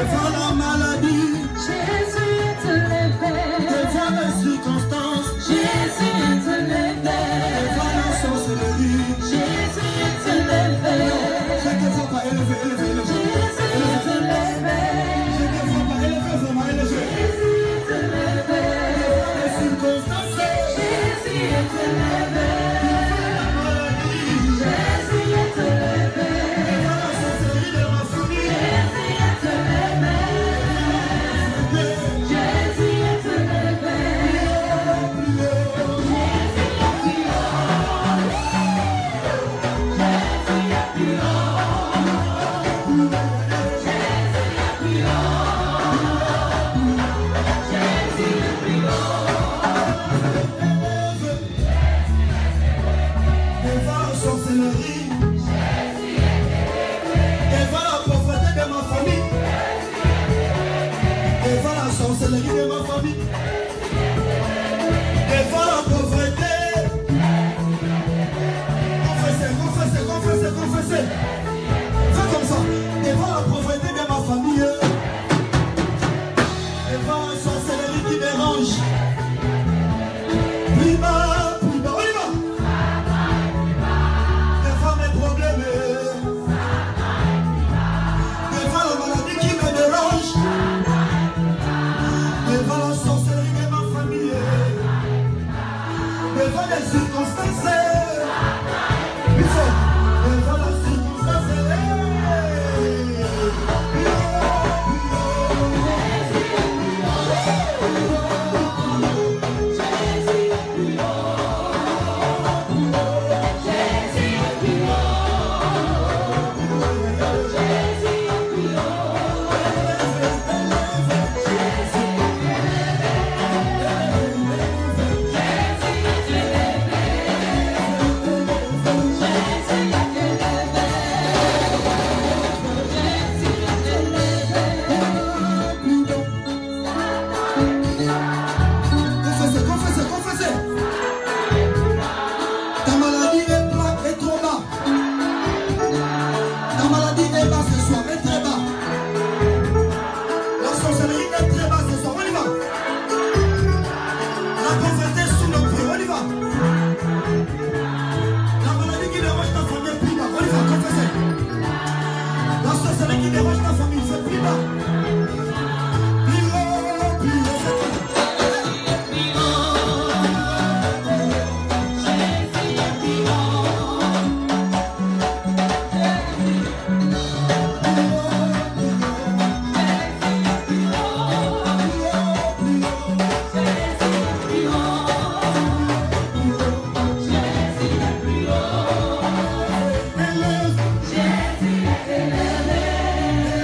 Devant la maladie, Jésus est élevé. devant les circonstances, Jésus est élevé. devant la sorcellerie, Jésus est élevé. je ne te vois pas élevé, élevé, élevé. Jésus est élevé. Je ne te vois pas élevé, vraiment élevé. Jésus est élevé. Devant les circonstances, Jésus est élevé. la maladie, Jésus est élevé. devant la sorcellerie de ma famille, Jésus est élevé. Jésus est élevé. devant la sorcellerie, devant la pauvreté de ma famille, devant la sorcellerie de ma famille, devant la pauvreté. Confessez, confessez, confessez, confessez. Fais comme ça. Devant la pauvreté de ma famille, devant la sorcellerie qui dérange. Plus bas, on y va. Devant mes problèmes, devant la maladie qui me dérange, devant la sorcellerie de ma famille, devant les circonstances, plus fort, devant la circonstance, confessez, confessez, confessez. Ta maladie est trop bas. Ta maladie est bas ce soir, est très bas. La sorcellerie est très bas ce soir, on y va. La pauvreté sous nos pieds, on y va. La maladie qui dérange ta famille, plus bas, on y va, confessez. La sorcellerie qui dérange ta famille, c'est plus bas. Plus haut, plus haut, c'est tout. Élève,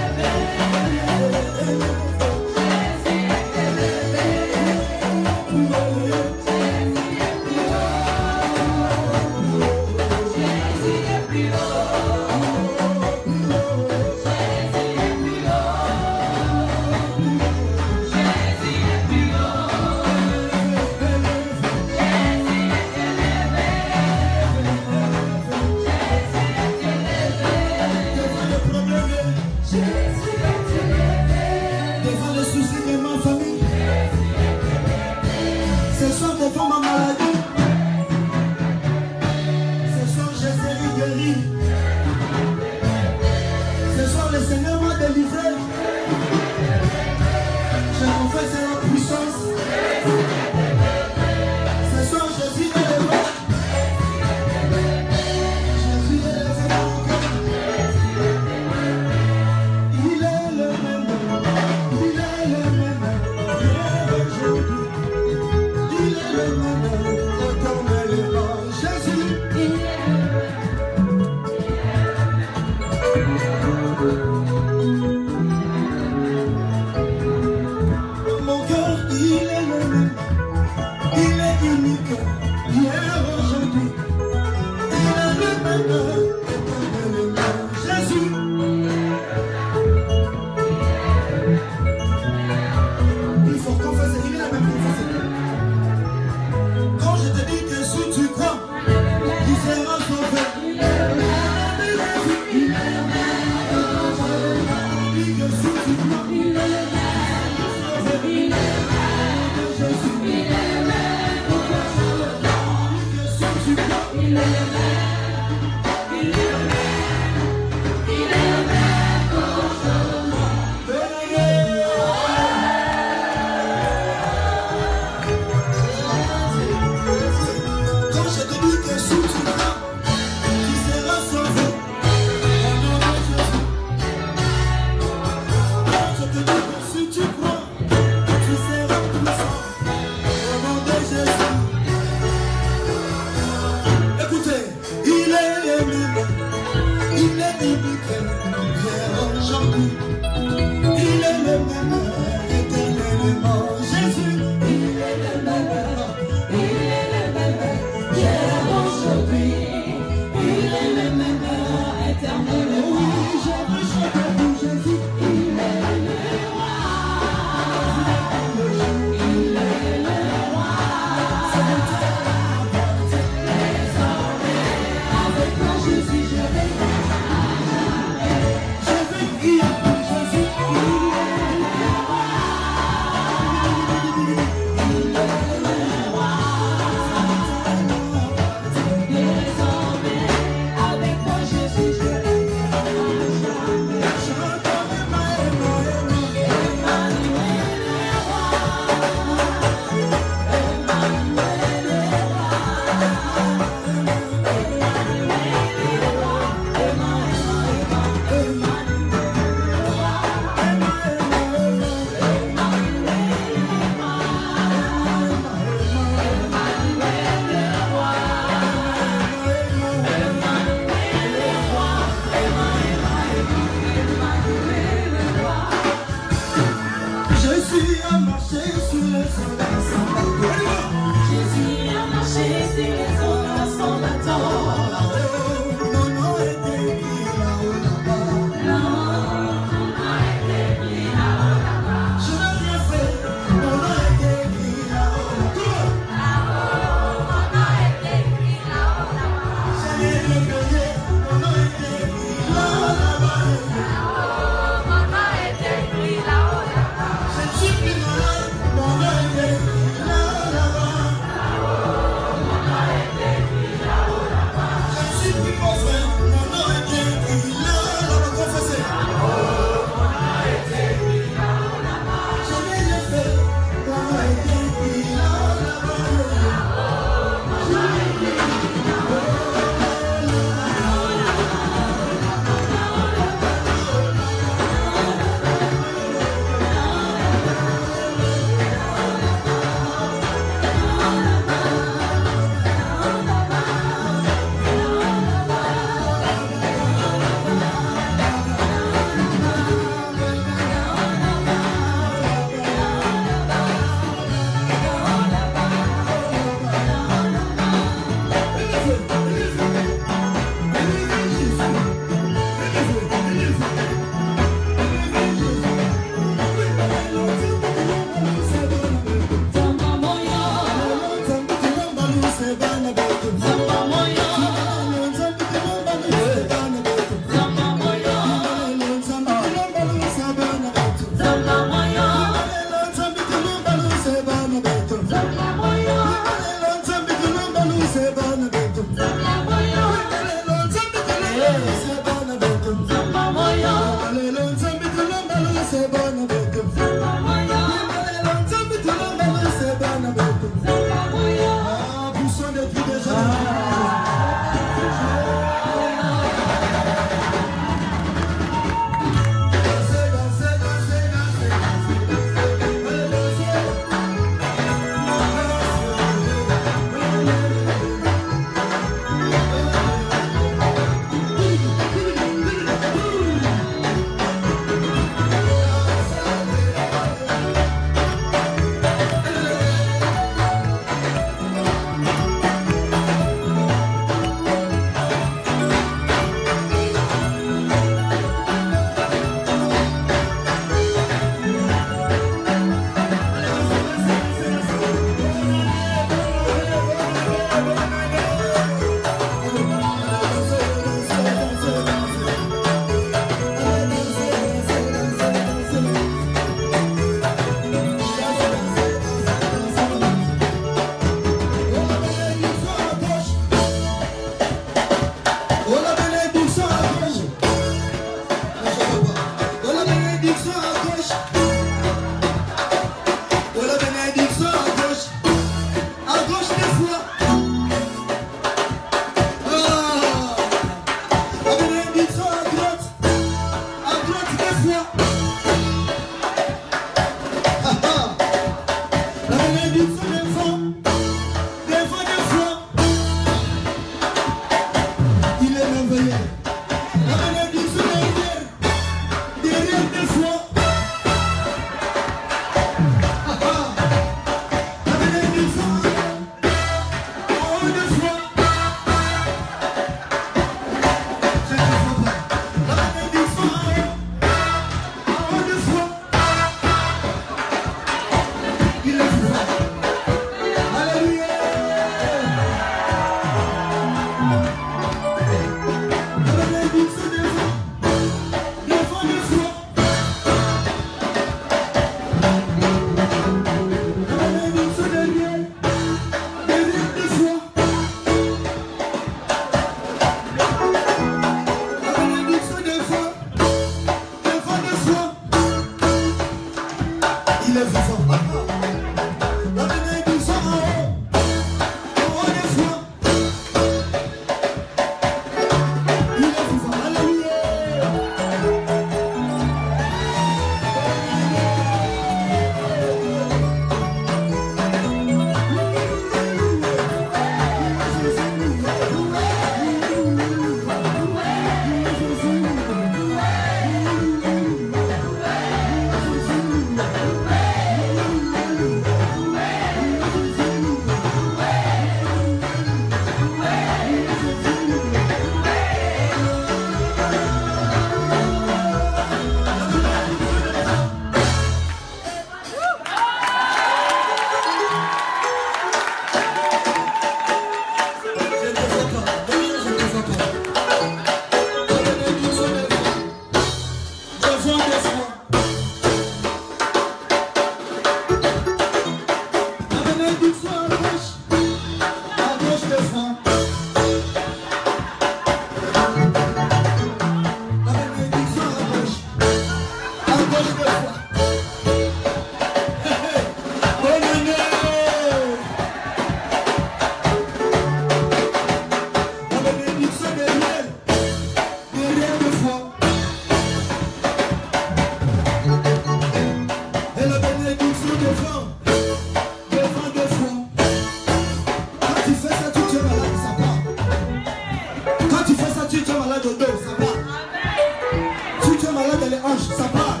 Si tu es malade au dos, ça part. Si tu es malade dans les hanches, ça part.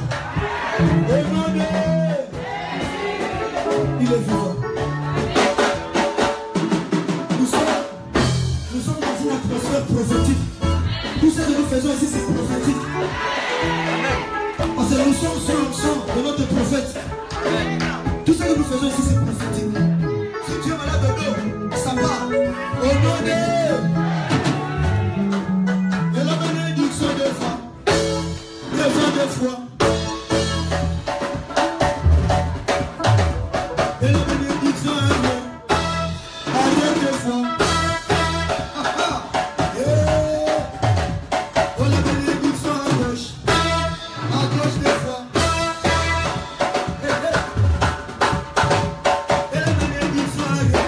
Il est vivant. Nous sommes dans une atmosphère prophétique. Tout ce que nous faisons ici, c'est prophétique. Parce que nous sommes sous l'onction de notre prophète. Tout ce que nous faisons ici, c'est prophétique. Si tu es malade au dos, ça part. Au nom de... Et la bénédiction deux fois. Deux fois. Et la bénédiction un jour. Arrière deux fois. Oh la bénédiction à gauche. À gauche deux fois. Et la bénédiction à gauche.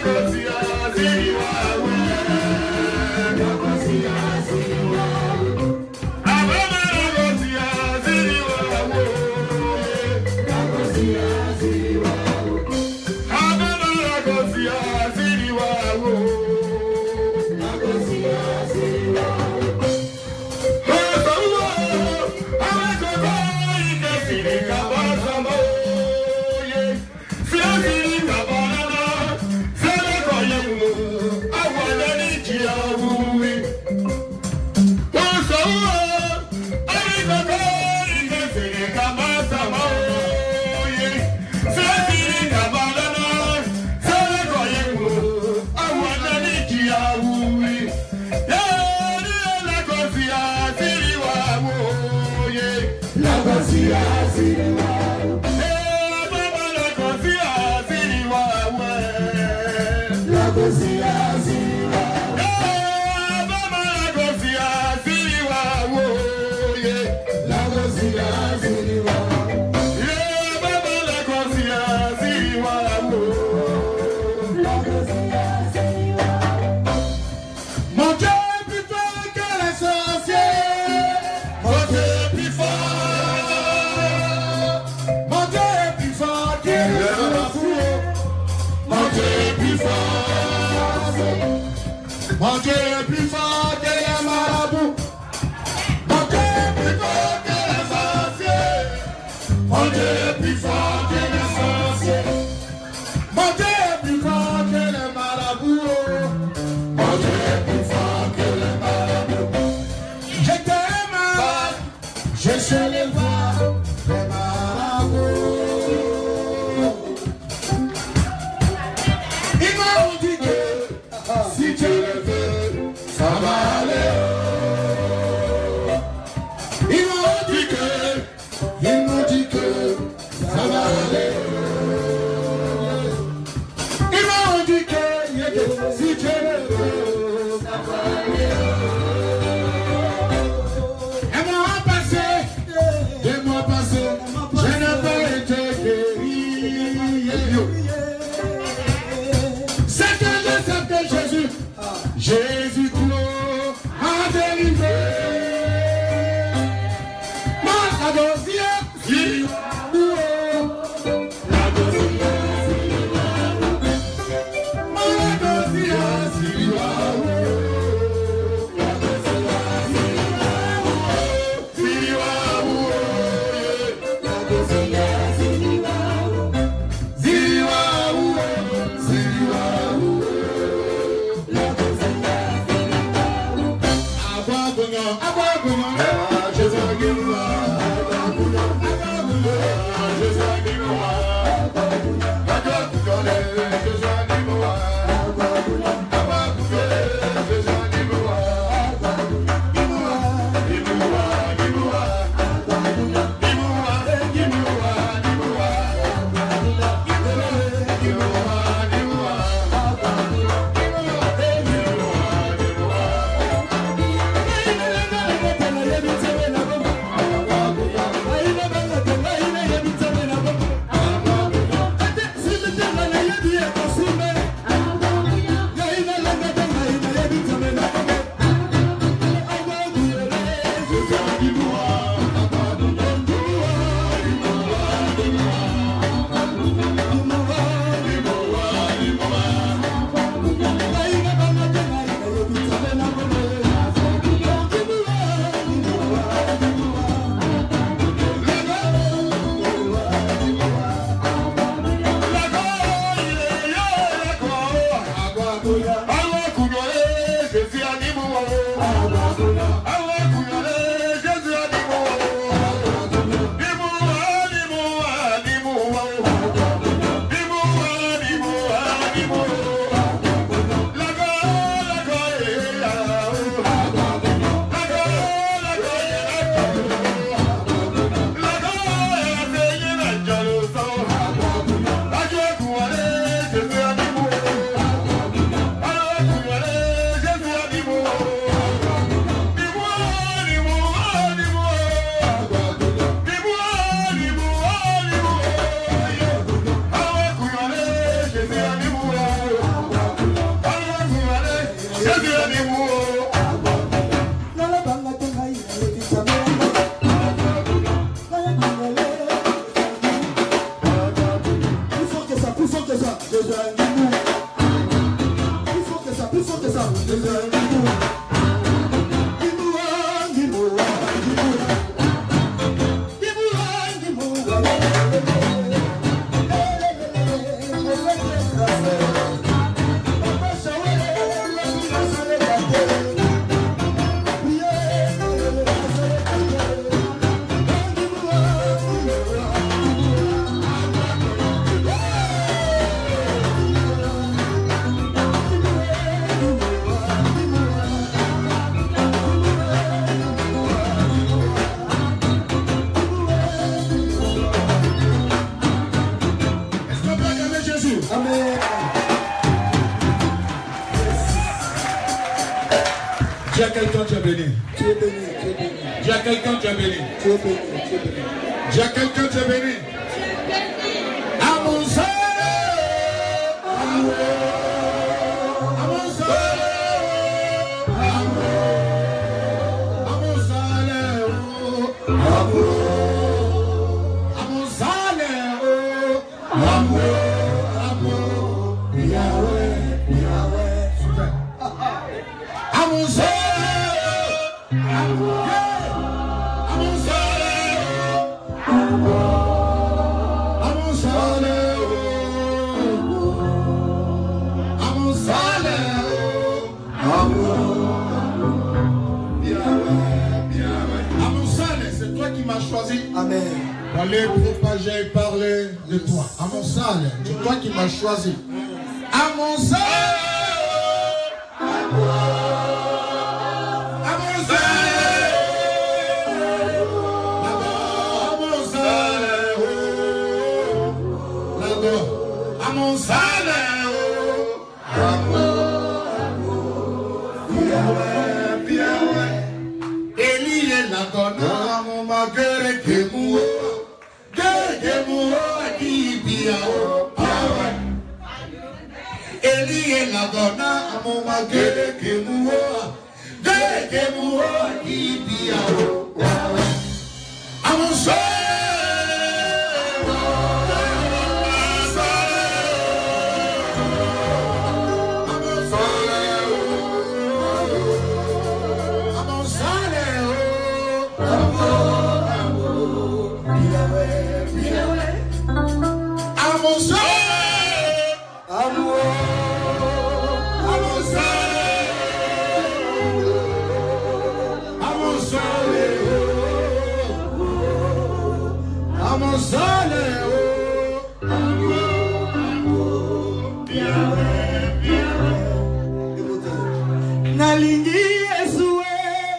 Ziriwa Plus fort que ça. Dis à quelqu'un tu es béni. Tu es béni, tu es béni. Dis à quelqu'un tu es béni. Tu es béni, tu es béni. Dis à quelqu'un tu es béni. À mon salaire, à mon salaire, à mon salaire, à mon salaire, Yahweh, Yahweh, super. À mon salaire, à mon salaire, à mon salaire, à mon salaire, à mon salaire, c'est toi qui m'as choisi. Amen. Pour aller propager et parler de toi. À mon salaire, c'est toi qui m'as choisi. À mon salaire, à mon salaire, à mon salaire, Eli est la gona, mon magere kemu, Eli est la gona, mon magere kemu, à mon salaire. Nalingi Yesue,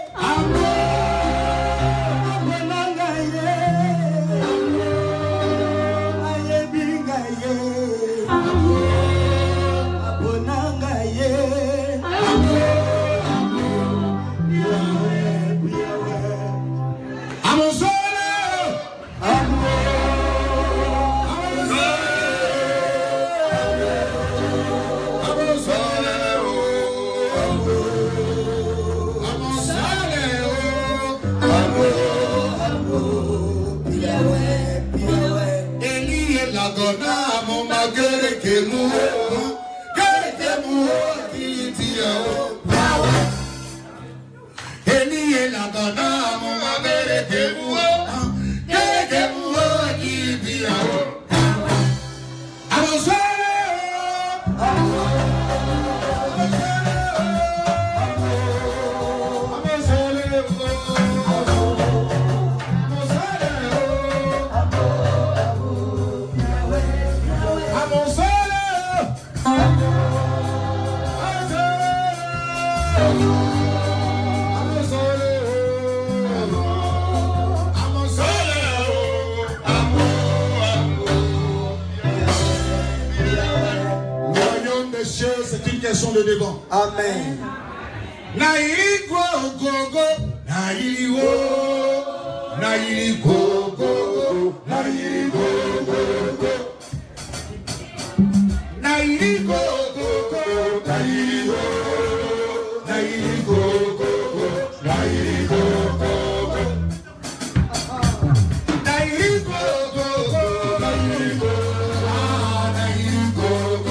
Amonanga ye, Ayebinga ye, Abonanga ye, C'est une question de débat. Amen. Naïri go go go, naïri go, naïri go go go, naïri go go go, naïri go go go, naïri go, naïri go go go, naïri go go go, naïri go go go, naïri go, naïri go go.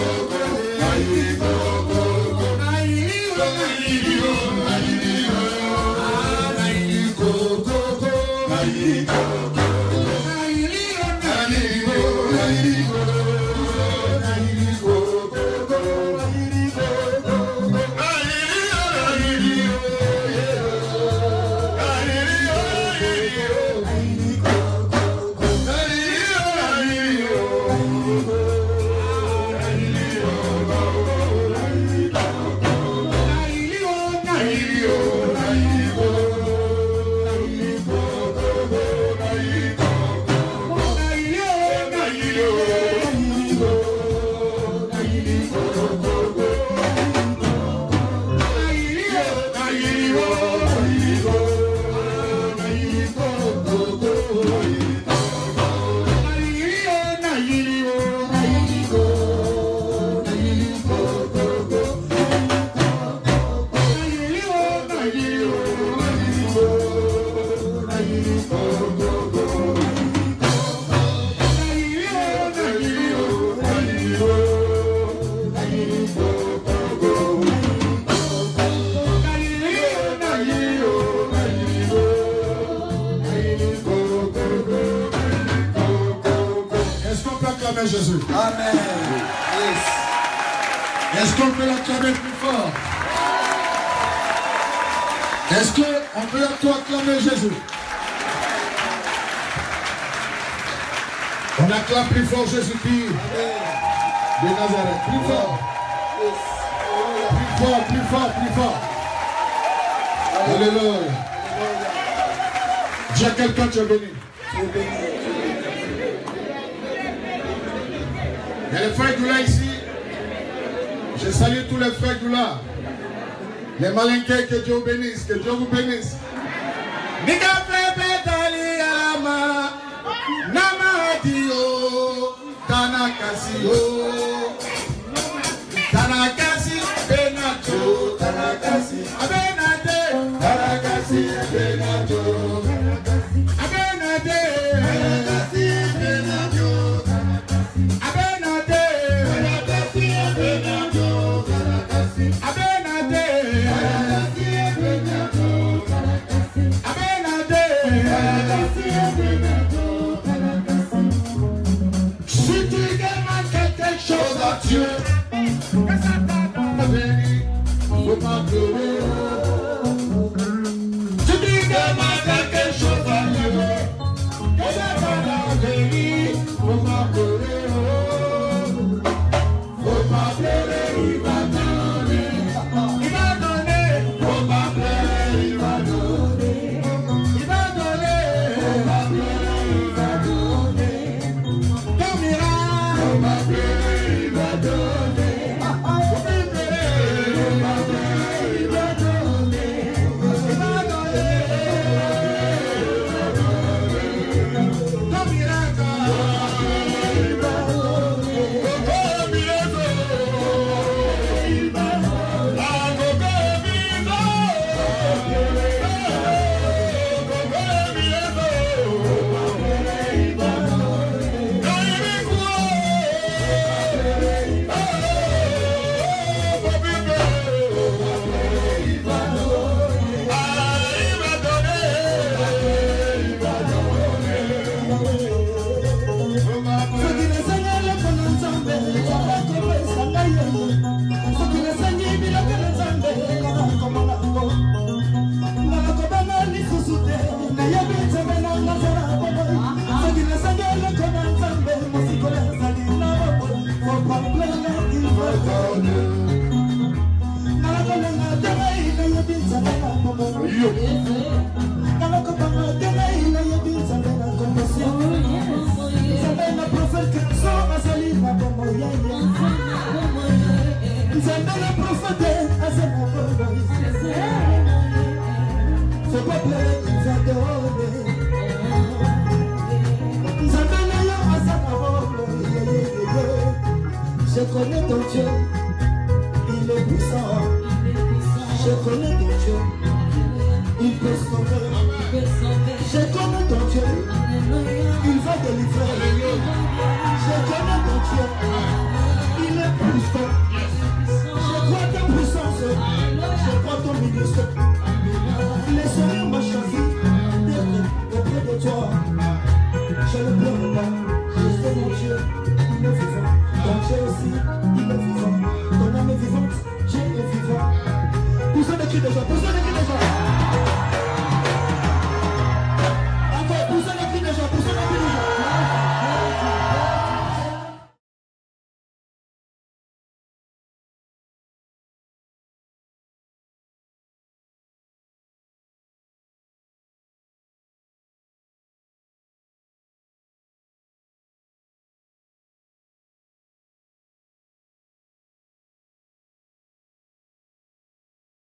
Jésus. Amen. Yes. Est-ce qu'on peut l'acclamer plus fort? Est-ce qu'on peut acclamer Jésus? On acclame plus fort Jésus-Christ de Nazareth. Plus fort. Plus fort, plus fort, plus fort. Alléluia. Dis à quelqu'un, tu es béni. Il y a les frères Doula ici. Je salue tous les frères Doula. Les malinqués, que Dieu vous bénisse. Que Dieu vous bénisse. Tanakasi, Benato, Tanakasi, Abenade, Tanakasi, Benato, Abenade, Tanakasi, Benato, Abenade, Tanakasi, Benato, Abenade, Tanakasi, Benato, Abenade, Tanakasi, Benato. Si tu demandes quelque chose à Dieu, faut pas pleurer. Si tu demandes quelque chose à Dieu, que ça va venir, faut pas pleurer. Faut pas pleurer, il va donner. Il va donner, faut pas pleurer, il va donner. Il va donner, faut pas pleurer, il va donner. Ton miracle, faut pas pleurer, il va donner. Je connais ton Dieu, il est puissant. Je connais ton Dieu, il peut sauver. Je connais ton Dieu, il va délivrer. Je connais ton Dieu.